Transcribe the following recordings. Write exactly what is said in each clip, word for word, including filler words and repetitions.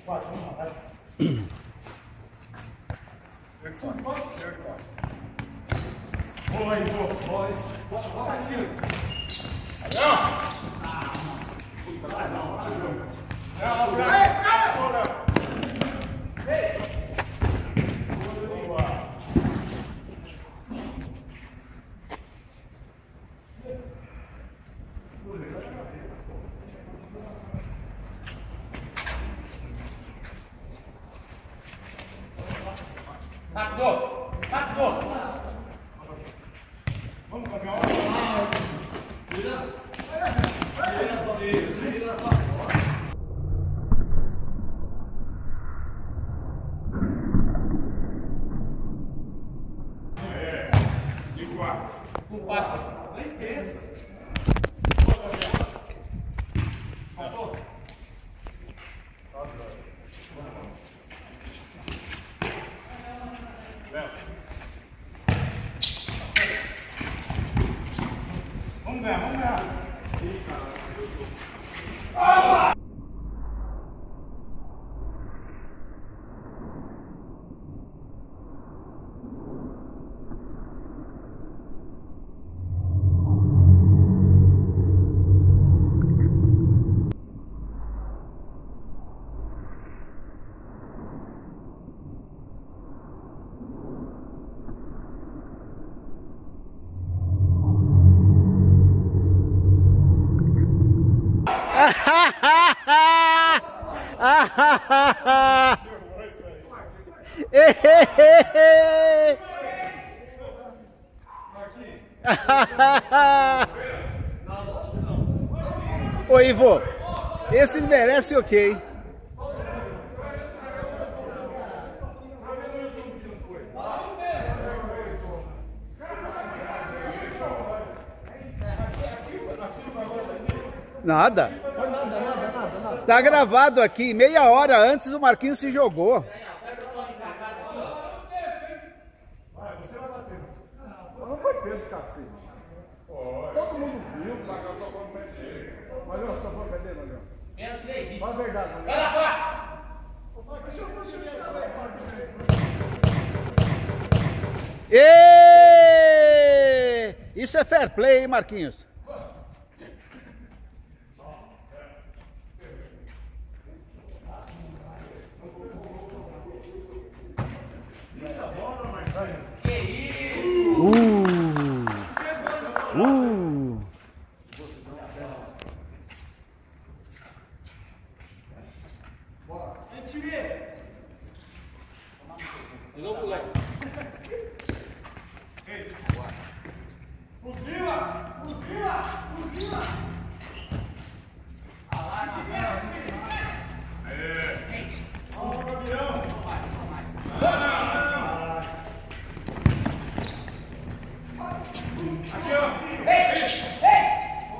Boa, boa, boa. Bota aqui. Rápido! Rápido! Vamos, campeão! Tira! Tira, Toninho! Tira pra fora! É! De quatro! Com quatro! Nem pensa! Matou? Vamos ganhar, vamos ganhar. Ah! Ô Ivo, esse merece o quê, hein? Nada. Tá gravado aqui, meia hora antes o Marquinhos se jogou. Não foi pênalti, cacete. Todo mundo viu. Mas não, só foi cadê, Magrão? Menos três. Fala a verdade, Magrão. Vai lá, vai! E... Isso é fair play, hein, Marquinhos? Uh, uh. Fuzila! Fuzila! Fuzila! Aê! Vamos, campeão! Aqui, ó! Ei! Ei!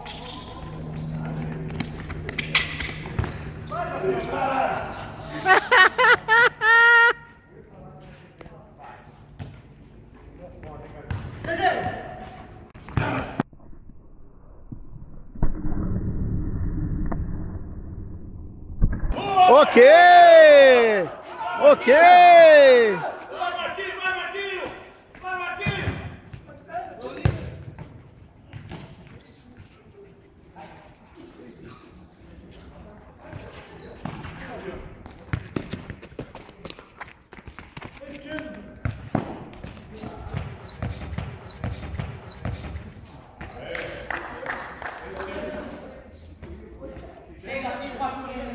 Ok! Ok! Vai, Marquinhos! Vai, Marquinhos! Vai, Marquinhos! Chega assim, quatro linhas.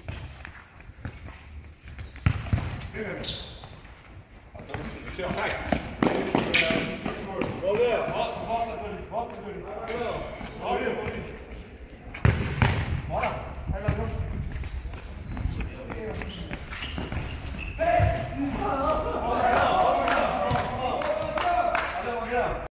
Deixa eu